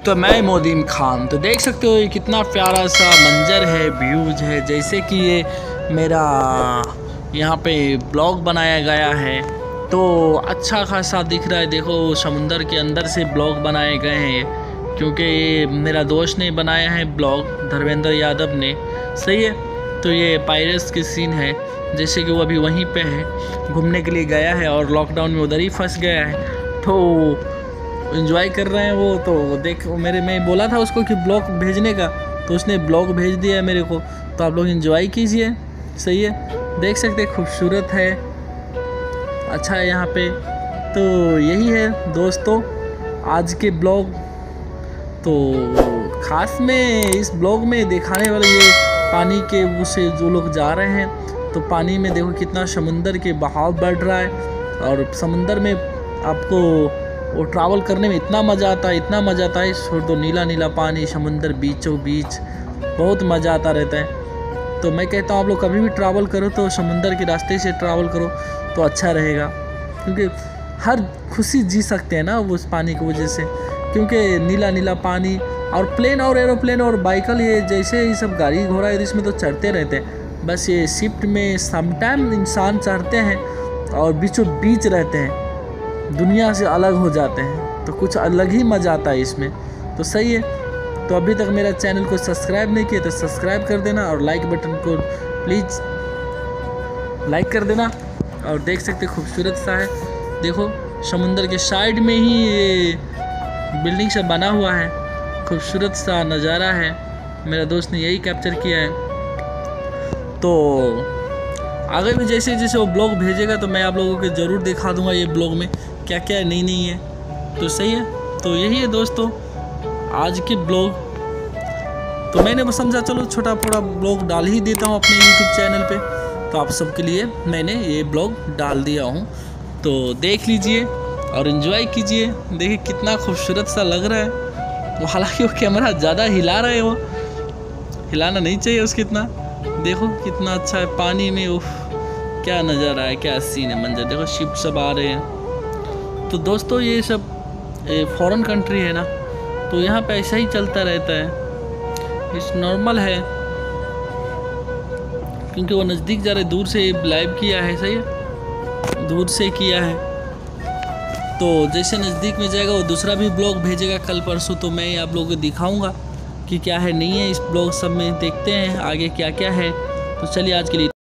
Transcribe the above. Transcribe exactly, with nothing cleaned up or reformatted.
तो मैं मोदीम खान। तो देख सकते हो ये कितना प्यारा सा मंजर है, व्यूज है। जैसे कि ये मेरा यहाँ पे ब्लॉग बनाया गया है तो अच्छा खासा दिख रहा है। देखो समुंदर के अंदर से ब्लॉग बनाए गए हैं क्योंकि ये मेरा दोस्त ने बनाया है ब्लॉग, धर्मेंद्र यादव ने। सही है। तो ये पायरेट्स की सीन है, जैसे कि वो अभी वहीं पे है, घूमने के लिए गया है और लॉकडाउन में उधर ही फंस गया है तो एंजॉय कर रहे हैं वो। तो देख मेरे मैं बोला था उसको कि ब्लॉग भेजने का, तो उसने ब्लॉग भेज दिया है मेरे को। तो आप लोग एंजॉय कीजिए। सही है। देख सकते हैं खूबसूरत है, अच्छा है यहाँ पे। तो यही है दोस्तों आज के ब्लॉग। तो ख़ास में इस ब्लॉग में दिखाने वाले ये पानी के उसे जो लोग जा रहे हैं, तो पानी में देखो कितना समुंदर के बहाव बढ़ रहा है और समुंदर में आपको वो ट्रैवल करने में इतना मज़ा आता है, इतना मज़ा आता है। छोड़ दो नीला नीला पानी, समुंदर बीचों बीच, बहुत मज़ा आता रहता है। तो मैं कहता हूँ आप लोग कभी भी ट्रैवल करो तो समुंदर के रास्ते से ट्रैवल करो तो अच्छा रहेगा, क्योंकि हर खुशी जी सकते हैं ना वो उस पानी की वजह से। क्योंकि नीला नीला पानी और प्लेन और एरोप्लेन और बाइकल, ये जैसे ये सब गाड़ी घोड़ा है इसमें तो चढ़ते रहते हैं। बस ये शिफ्ट में समटाइम इंसान चढ़ते हैं और बीचों बीच रहते हैं, दुनिया से अलग हो जाते हैं, तो कुछ अलग ही मज़ा आता है इसमें। तो सही है। तो अभी तक मेरा चैनल को सब्सक्राइब नहीं किया तो सब्सक्राइब कर देना और लाइक बटन को प्लीज़ लाइक कर देना। और देख सकते खूबसूरत सा है, देखो समुंदर के साइड में ही ये बिल्डिंग सब बना हुआ है, खूबसूरत सा नज़ारा है। मेरा दोस्त ने यही कैप्चर किया है। तो आगे भी जैसे जैसे वो ब्लॉग भेजेगा तो मैं आप लोगों को ज़रूर दिखा दूंगा ये ब्लॉग में क्या क्या नहीं नहीं है। तो सही है। तो यही है दोस्तों आज के ब्लॉग। तो मैंने बस समझा चलो छोटा थोड़ा ब्लॉग डाल ही देता हूँ अपने यूट्यूब चैनल पे, तो आप सबके लिए मैंने ये ब्लॉग डाल दिया हूँ। तो देख लीजिए और इन्जॉय कीजिए। देखिए कितना खूबसूरत सा लग रहा है। वो हालांकि वो कैमरा ज़्यादा हिला रहा है, वो हिलाना नहीं चाहिए उसको इतना। देखो कितना अच्छा है पानी में, उफ क्या नज़ारा है, क्या सीन है, मंजर देखो, शिप सब आ रहे हैं। तो दोस्तों ये सब फॉरेन कंट्री है ना, तो यहाँ पे ऐसा ही चलता रहता है, इस नॉर्मल है। क्योंकि वो नज़दीक जा रहे, दूर से लाइव किया है। सही है, दूर से किया है। तो जैसे नज़दीक में जाएगा वो दूसरा भी ब्लॉग भेजेगा कल परसों, तो मैं आप लोगों को दिखाऊंगा कि क्या है नहीं है इस ब्लॉग सब में। देखते हैं आगे क्या क्या है। तो चलिए आज के लिए